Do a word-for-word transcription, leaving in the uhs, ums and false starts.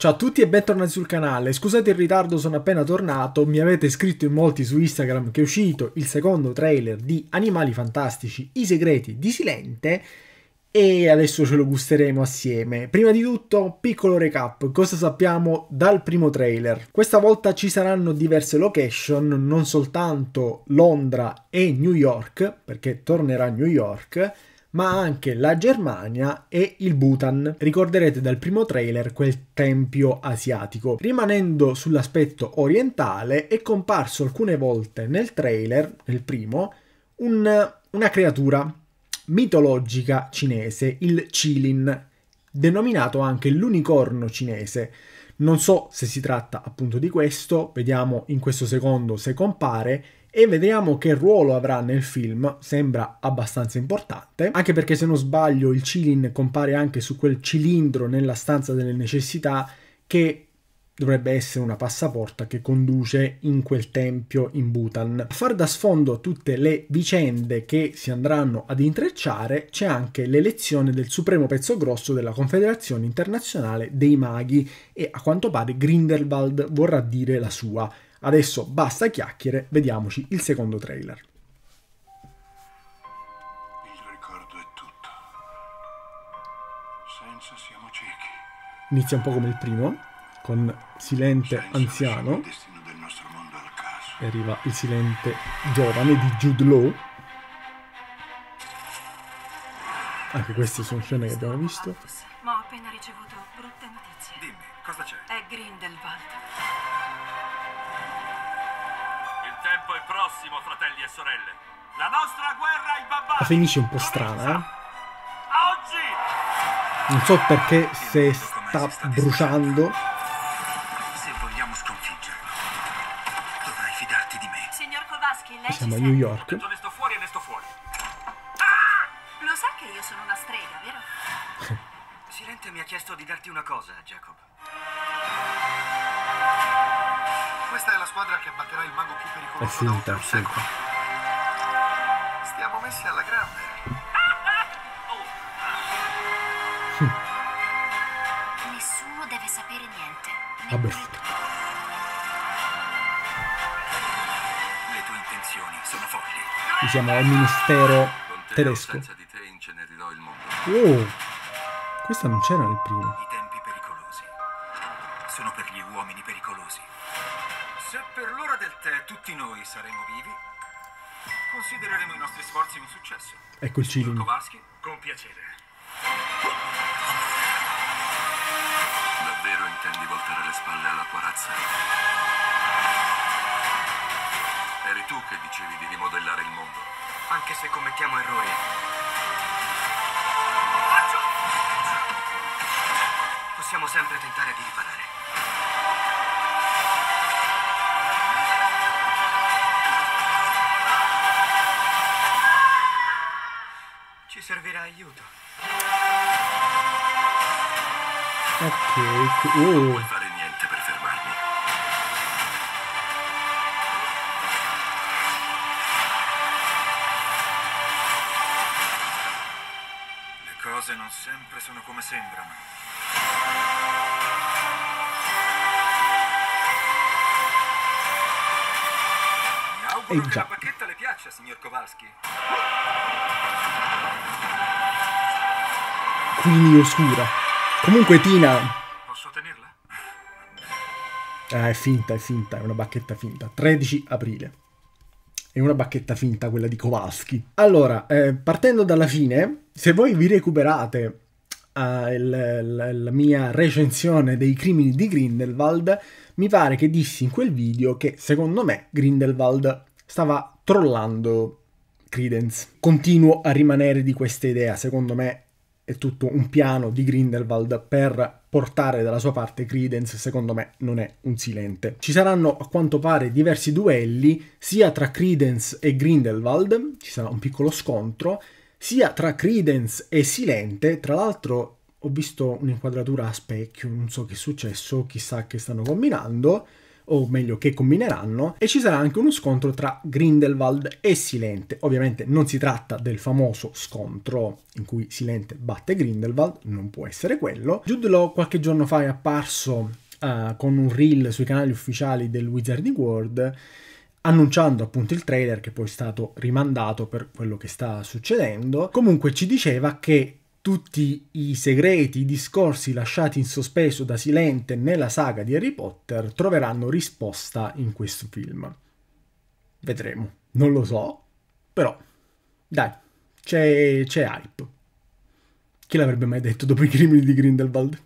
Ciao a tutti e bentornati sul canale. Scusate il ritardo, sono appena tornato. Mi avete scritto in molti su Instagram che è uscito il secondo trailer di Animali Fantastici, I segreti di Silente, e adesso ce lo gusteremo assieme. Prima di tutto, piccolo recap, cosa sappiamo dal primo trailer. Questa volta ci saranno diverse location, non soltanto Londra e New York, perché tornerà a New York, ma anche la Germania e il Bhutan. Ricorderete dal primo trailer quel tempio asiatico. Rimanendo sull'aspetto orientale, è comparso alcune volte nel trailer, nel primo, un, una creatura mitologica cinese, il Qilin, denominato anche l'unicorno cinese. Non so se si tratta appunto di questo, vediamo in questo secondo se compare e vediamo che ruolo avrà nel film. Sembra abbastanza importante, anche perché se non sbaglio il Qilin compare anche su quel cilindro nella stanza delle necessità che dovrebbe essere una passaporta che conduce in quel tempio in Bhutan. A far da sfondo a tutte le vicende che si andranno ad intrecciare c'è anche l'elezione del supremo pezzo grosso della Confederazione Internazionale dei Maghi e a quanto pare Grindelwald vorrà dire la sua. Adesso basta chiacchiere, vediamoci il secondo trailer. Il ricordo è tutto. Senza siamo ciechi. Inizia un po' come il primo, con Silente Senza anziano, il destino del nostro mondo al caso. e arriva il Silente giovane di Jude Law. Anche queste sono scene che abbiamo visto. Ma ho appena ricevuto brutte notizie. Dimmi, cosa c'è? È Grindelwald. Il tempo è prossimo, fratelli e sorelle. La nostra guerra ai barbari. La finisce un po' strana, eh? Oggi! Non so perché se sta bruciando. Se vogliamo sconfiggerlo, dovrai fidarti di me. Signor Kowalski, lei Siamo a ci New sente? York. Ne sto fuori e ne sto fuori. Lo sa che io sono una strega, vero? Silente mi ha chiesto di darti una cosa, Jacob. Questa è la squadra che abbatterà il mago più È pericoloso da finta, oltre un è secolo. finta. Stiamo messi alla grande. Nessuno deve sapere niente. Vabbè. Le tue intenzioni sono folli. Qui siamo al ministero Con te o tedesco. senza di te incenerirò il mondo. Oh, questa non c'era nel primo. I tempi pericolosi sono per gli uomini pericolosi. Se per l'ora del tè tutti noi saremo vivi, considereremo i nostri sforzi un successo. Ecco il Qilin. Kowalski, con piacere. Davvero intendi voltare le spalle alla tua razza? Eri tu che dicevi di rimodellare il mondo. Anche se commettiamo errori. Possiamo sempre tentare di riparare. Ci servirà aiuto. Ok, Non oh. puoi fare niente per fermarmi. Le cose non sempre sono come sembrano. Mi auguro Eh che già. la bacchetta le piaccia, signor Kowalski. Quindi oscura. Comunque Tina. Posso tenerla? Ah, è finta, è finta, è una bacchetta finta. tredici aprile. È una bacchetta finta quella di Kowalski. Allora, eh, partendo dalla fine, se voi vi recuperate eh, il- la, la mia recensione dei crimini di Grindelwald, mi pare che dissi in quel video che secondo me Grindelwald stava trollando Credence. Continuo a rimanere di questa idea, secondo me è tutto un piano di Grindelwald per portare dalla sua parte Credence. Secondo me non è un Silente. Ci saranno a quanto pare diversi duelli sia tra Credence e Grindelwald, ci sarà un piccolo scontro, sia tra Credence e Silente. Tra l'altro ho visto un'inquadratura a specchio, non so che è successo, chissà che stanno combinando, o meglio che combineranno, e ci sarà anche uno scontro tra Grindelwald e Silente. Ovviamente non si tratta del famoso scontro in cui Silente batte Grindelwald, non può essere quello. Jude Law qualche giorno fa è apparso uh, con un reel sui canali ufficiali del Wizarding World annunciando appunto il trailer, che poi è stato rimandato per quello che sta succedendo. Comunque ci diceva che tutti i segreti, i discorsi lasciati in sospeso da Silente nella saga di Harry Potter troveranno risposta in questo film. Vedremo, non lo so, però dai, c'è, c'è hype. Chi l'avrebbe mai detto dopo i crimini di Grindelwald?